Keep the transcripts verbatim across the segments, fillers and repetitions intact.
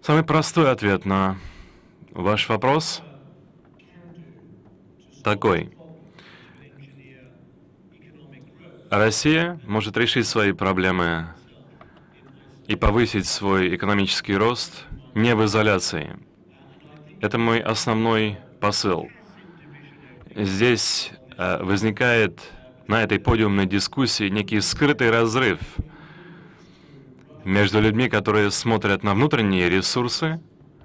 Самый простой ответ на ваш вопрос такой. Россия может решить свои проблемы и повысить свой экономический рост не в изоляции. Это мой основной посыл. Здесь э, возникает на этой подиумной дискуссии некий скрытый разрыв между людьми, которые смотрят на внутренние ресурсы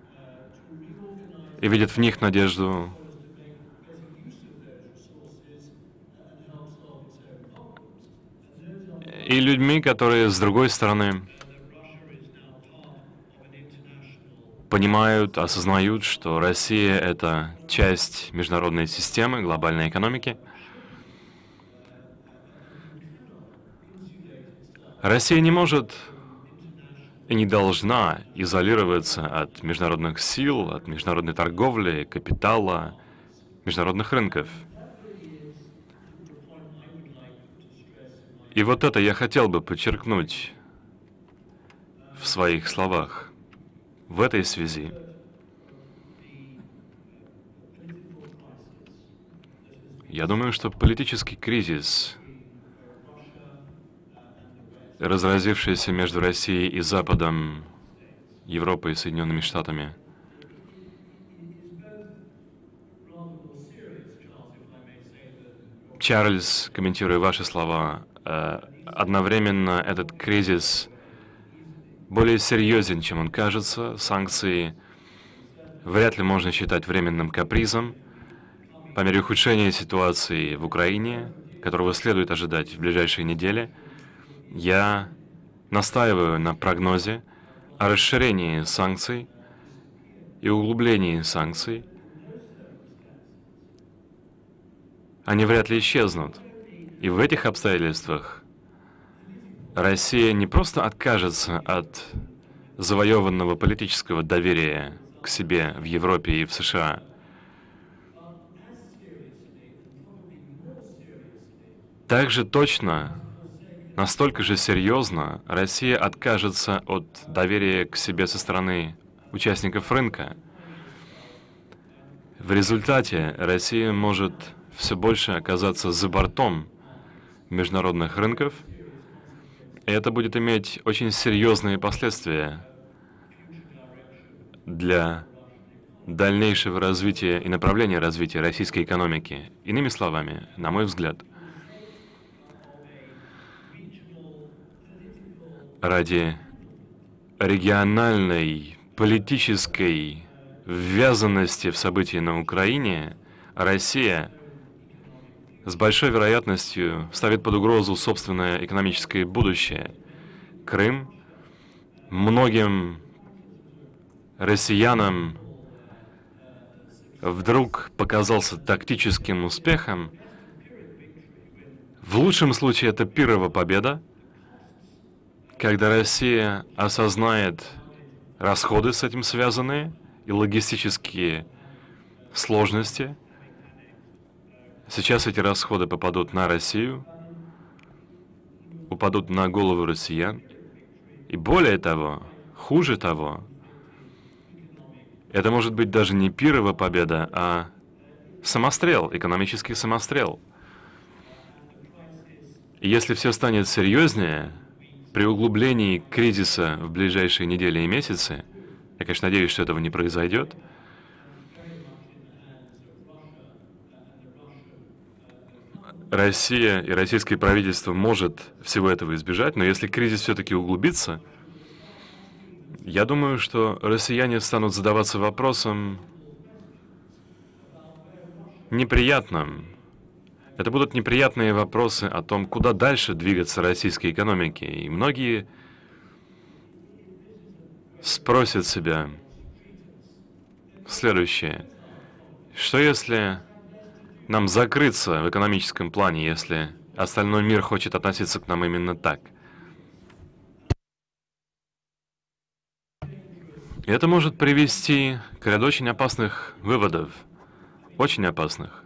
и видят в них надежду, и людьми, которые, с другой стороны, понимают, осознают, что Россия — это часть международной системы, глобальной экономики. Россия не может и не должна изолироваться от международных сил, от международной торговли, капитала, международных рынков. И вот это я хотел бы подчеркнуть в своих словах. В этой связи я думаю, что политический кризис, разразившийся между Россией и Западом, Европой и Соединенными Штатами, Чарльз, комментируя ваши слова, одновременно этот кризис более серьезен, чем он кажется. Санкции вряд ли можно считать временным капризом. По мере ухудшения ситуации в Украине, которого следует ожидать в ближайшие недели, я настаиваю на прогнозе о расширении санкций и углублении санкций. Они вряд ли исчезнут. И в этих обстоятельствах Россия не просто откажется от завоеванного политического доверия к себе в Европе и в США. Также точно, настолько же серьезно, Россия откажется от доверия к себе со стороны участников рынка. В результате Россия может все больше оказаться за бортом международных рынков, и это будет иметь очень серьезные последствия для дальнейшего развития и направления развития российской экономики. Иными словами, на мой взгляд, ради региональной политической ввязанности в события на Украине Россия с большой вероятностью ставит под угрозу собственное экономическое будущее. Крым многим россиянам вдруг показался тактическим успехом. В лучшем случае это пирова победа, когда Россия осознает расходы с этим связанные и логистические сложности. Сейчас эти расходы попадут на Россию, упадут на голову россиян. И более того, хуже того, это может быть даже не пирова победа, а самострел, экономический самострел. И если все станет серьезнее, при углублении кризиса в ближайшие недели и месяцы, я, конечно, надеюсь, что этого не произойдет, Россия и российское правительство может всего этого избежать, но если кризис все-таки углубится, я думаю, что россияне станут задаваться вопросом неприятным. Это будут неприятные вопросы о том, куда дальше двигаться российской экономике. И многие спросят себя следующее. Что если нам закрыться в экономическом плане, если остальной мир хочет относиться к нам именно так? И это может привести к ряду очень опасных выводов. Очень опасных.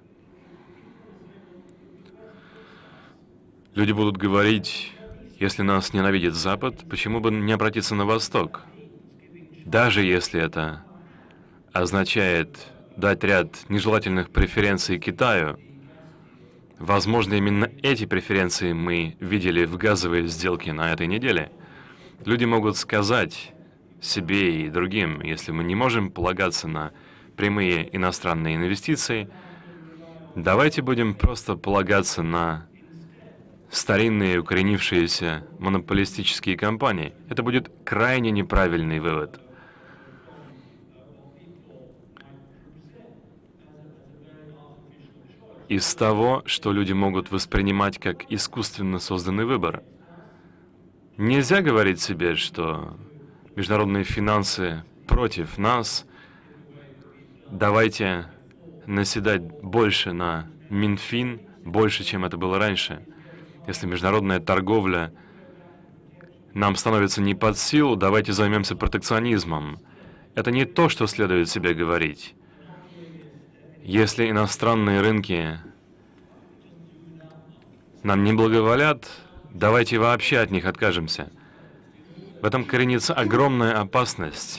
Люди будут говорить, если нас ненавидит Запад, почему бы не обратиться на Восток? даже если это означает дать ряд нежелательных преференций Китаю, возможно, именно эти преференции мы видели в газовой сделке на этой неделе. Люди могут сказать себе и другим, если мы не можем полагаться на прямые иностранные инвестиции, давайте будем просто полагаться на старинные укоренившиеся монополистические компании. Это будет крайне неправильный вывод. Из того, что люди могут воспринимать как искусственно созданный выбор. Нельзя говорить себе, что международные финансы против нас, давайте наседать больше на Минфин, больше, чем это было раньше. Если международная торговля нам становится не под силу, давайте займемся протекционизмом. Это не то, что следует себе говорить. Если иностранные рынки нам не благоволят, давайте вообще от них откажемся. В этом коренится огромная опасность.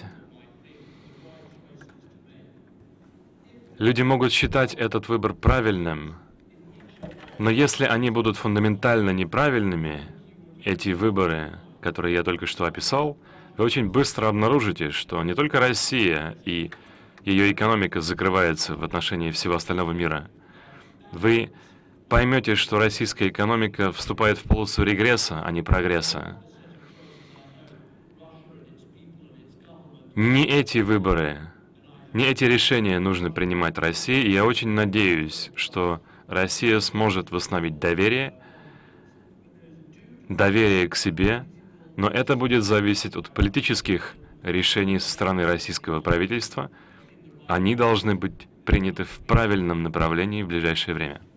Люди могут считать этот выбор правильным, но если они будут фундаментально неправильными, эти выборы, которые я только что описал, вы очень быстро обнаружите, что не только Россия и ее экономика закрывается в отношении всего остального мира. Вы поймете, что российская экономика вступает в полосу регресса, а не прогресса. Не эти выборы, не эти решения нужно принимать России, и я очень надеюсь, что Россия сможет восстановить доверие, доверие к себе, но это будет зависеть от политических решений со стороны российского правительства. Они должны быть приняты в правильном направлении в ближайшее время.